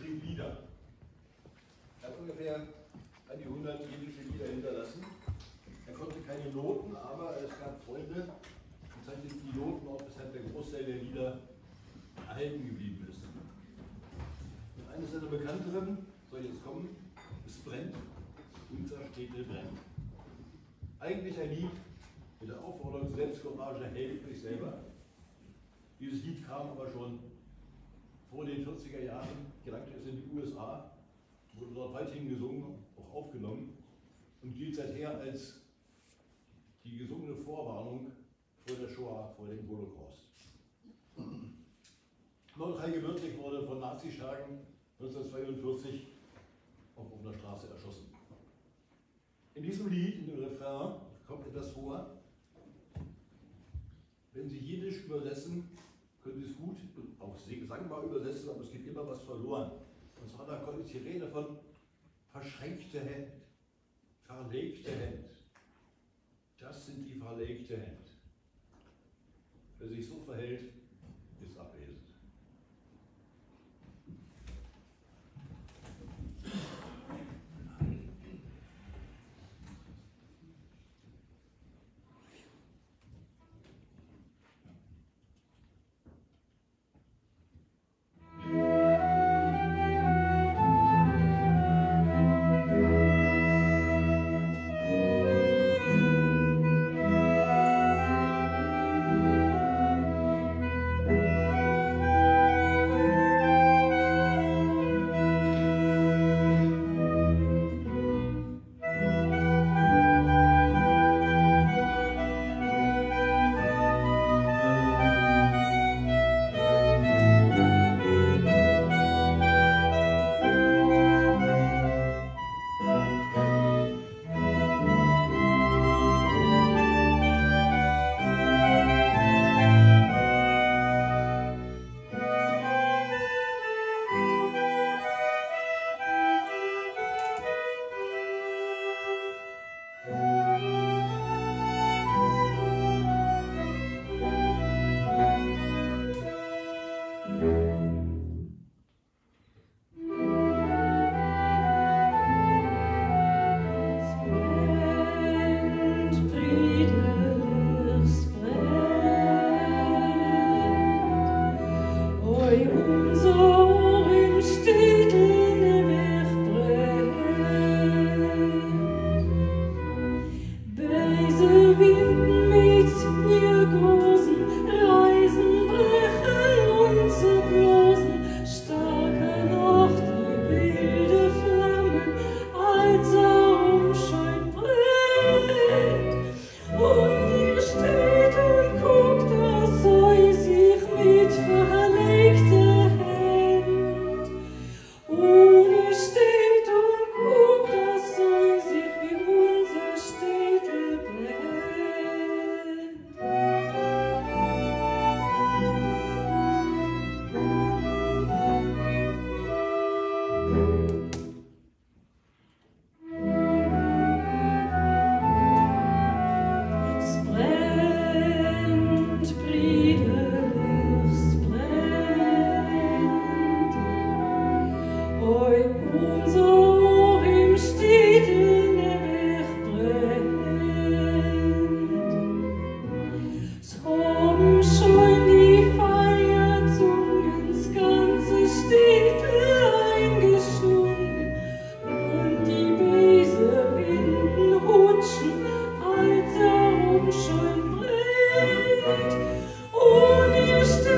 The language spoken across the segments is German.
schrieb Lieder. Er hat ungefähr an die 100 jüdische Lieder hinterlassen. Er konnte keine Noten, aber es gab Freunde, die zeichneten die Noten auf, weshalb der Großteil der Lieder erhalten geblieben ist. Und eines seiner bekannteren, soll jetzt kommen, ist Brent, Undzer, shtetl, brent. Eigentlich ein Lied mit der Aufforderung zur Selbstcourage, helft euch selber. Dieses Lied kam aber schon vor den 40er Jahren, gelangte es in die USA, wurde dort weithin gesungen, auch aufgenommen und gilt seither als die gesungene Vorwarnung vor der Shoah, vor dem Holocaust. Mordechai Gebirtig wurde von Nazischergen 1942 auf offener Straße erschossen. In diesem Lied, in dem Refrain, kommt etwas vor. Wenn Sie Jiddisch übersetzen, können Sie es gut und auch sangbar übersetzen, aber es geht immer was verloren. Und zwar da kommt jetzt die Rede von verschränkte Hand, verlegte Hand. Das sind die verlegte Hand. Wer sich so verhält, ist abwesend.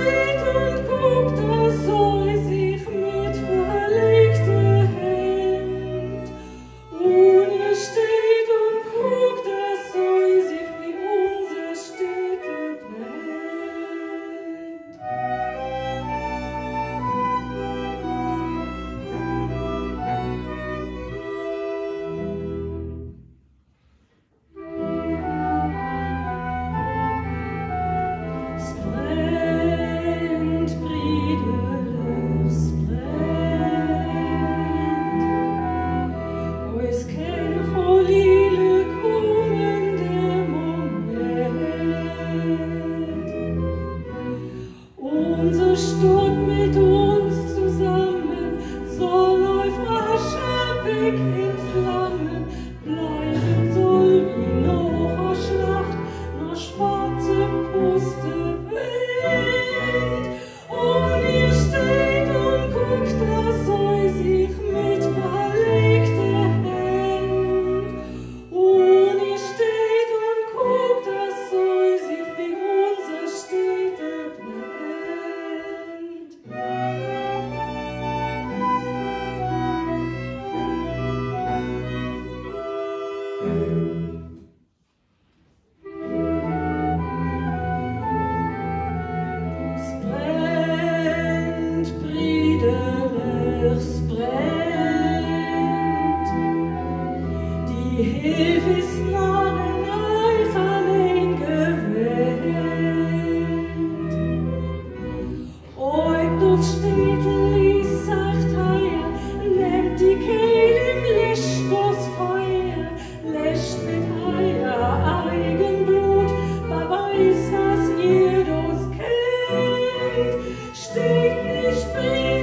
Steht und guckt, das soll sich mit verlegte Hand Steht nicht